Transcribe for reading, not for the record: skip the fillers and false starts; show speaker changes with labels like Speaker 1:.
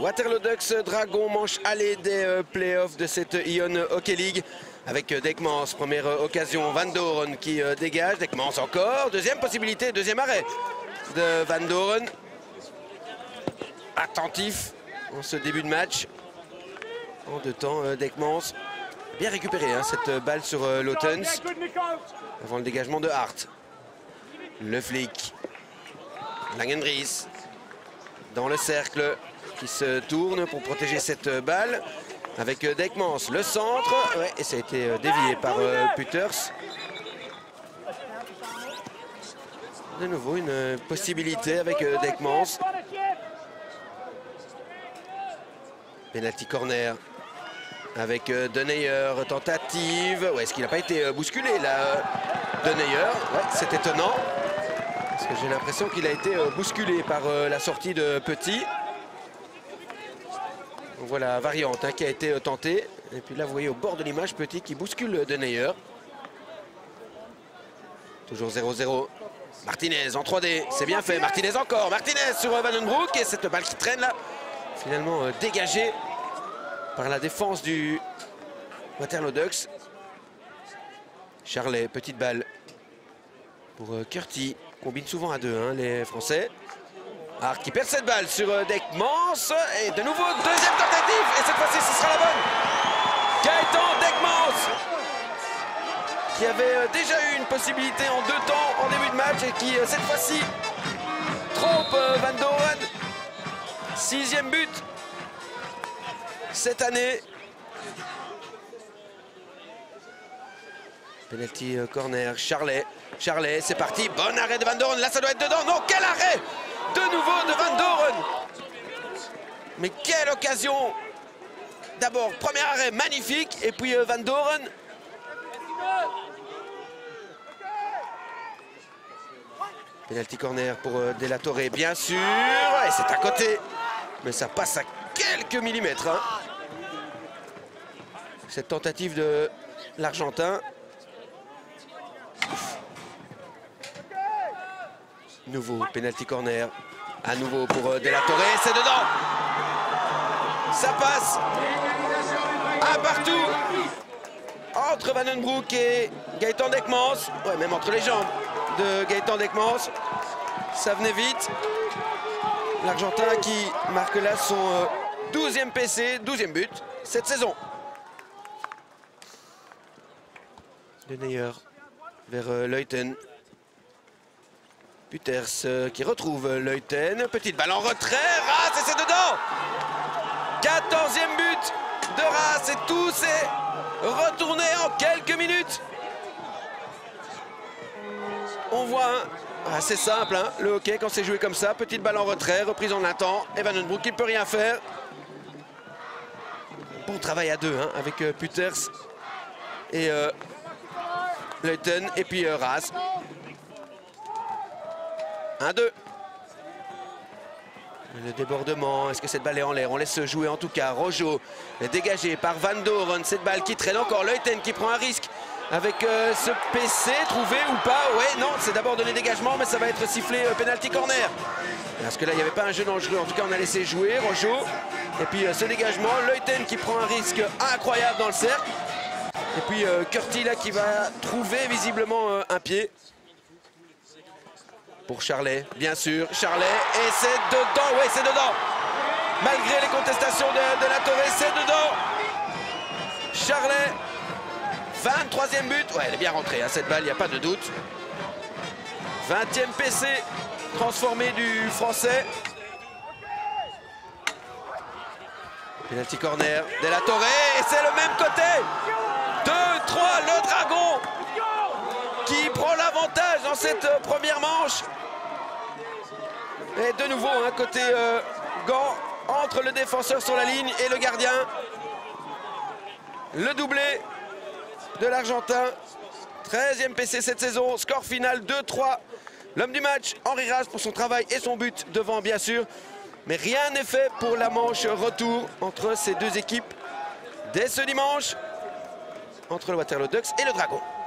Speaker 1: Waterloo Ducks, Dragon, manche aller des playoffs de cette Ion Hockey League. Avec Dekmans, première occasion, Van Doren qui dégage, Dekmans encore, deuxième possibilité, deuxième arrêt de Van Doren. Attentif en ce début de match. En deux temps, Dekmans bien récupéré hein, cette balle sur Lotens avant le dégagement de Hart. Le flic, Langendries dans le cercle qui se tourne pour protéger cette balle. Avec Dekmans, le centre, ouais, et ça a été dévié par Putters. De nouveau une possibilité avec Dekmans. Penalty corner avec Deneyer, tentative. Ouais, est-ce qu'il n'a pas été bousculé là, Deneyer? Ouais, c'est étonnant. Parce que j'ai l'impression qu'il a été bousculé par la sortie de Petit. Donc voilà, variante hein, qui a été tentée. Et puis là, vous voyez au bord de l'image, Petit qui bouscule Deneyer. Toujours 0-0. Martinez en 3D, c'est bien fait. Martinez encore, Martinez sur Vandenbroek. Et cette balle qui traîne là, finalement dégagée par la défense du Waterloo Ducks. Charlet, petite balle pour Curti. Combine souvent à deux, hein, les Français. Hart qui perd cette balle sur Dekmans. Et de nouveau, deuxième tentative. Et cette fois-ci, ce sera la bonne. Gaëtan Dekmans, qui avait déjà eu une possibilité en deux temps en début de match. Et qui, cette fois-ci, trompe Van Doren. Sixième but cette année. Penalty corner, Charlet. Charlet, c'est parti. Bon arrêt de Van Doren. Là, ça doit être dedans. Non, quel arrêt de nouveau de Van Doren. Mais quelle occasion. D'abord, premier arrêt magnifique. Et puis Van Doren. Penalty corner pour De La Torre, bien sûr. Et c'est à côté. Mais ça passe à quelques millimètres. Hein. Cette tentative de l'Argentin. Nouveau penalty corner. À nouveau pour De La Torre. C'est dedans. Ça passe. Un partout. Entre Vandenbroek et Gaëtan Dekmans. Ouais, même entre les jambes de Gaëtan Dekmans. Ça venait vite. L'Argentin qui marque là son 12e PC, 12e but cette saison. Deneyer vers Leuten. Putters qui retrouve Leuten. Petite balle en retrait. Raas et c'est dedans. 14e but de Raas et tout s'est retourné en quelques minutes. On voit assez simple hein, le hockey quand c'est joué comme ça. Petite balle en retrait, reprise en un temps. Et Vandenbroek qui ne peut rien faire. Bon travail à deux hein, avec Putters et Leuten et puis Raas. 1-2. Le débordement, est-ce que cette balle est en l'air? On laisse jouer en tout cas. Rojo dégagé par Van Doren. Cette balle qui traîne encore. Leuten qui prend un risque avec ce PC. Trouvé ou pas? Ouais, non, c'est d'abord donné dégagement, mais ça va être sifflé penalty corner. Parce que là, il n'y avait pas un jeu dangereux. En tout cas, on a laissé jouer Rojo. Et puis ce dégagement. Leuten qui prend un risque incroyable dans le cercle. Et puis Curti là qui va trouver visiblement un pied. Pour Charlet, bien sûr, Charlet, et c'est dedans, oui c'est dedans. Malgré les contestations de La Torre, c'est dedans. Charlet, 23e but, ouais elle est bien rentrée, hein, cette balle, il n'y a pas de doute. 20e PC, transformé du Français. Penalty corner de La Torre, et c'est le même côté. 2-3, le Dragon qui prend l'avantage dans cette première manche. Et de nouveau, hein, côté gant entre le défenseur sur la ligne et le gardien. Le doublé de l'Argentin. 13e PC cette saison. Score final 2-3. L'homme du match, Henri Raas pour son travail et son but devant bien sûr. Mais rien n'est fait pour la manche retour entre ces deux équipes dès ce dimanche. Entre le Waterloo Ducks et le Dragon.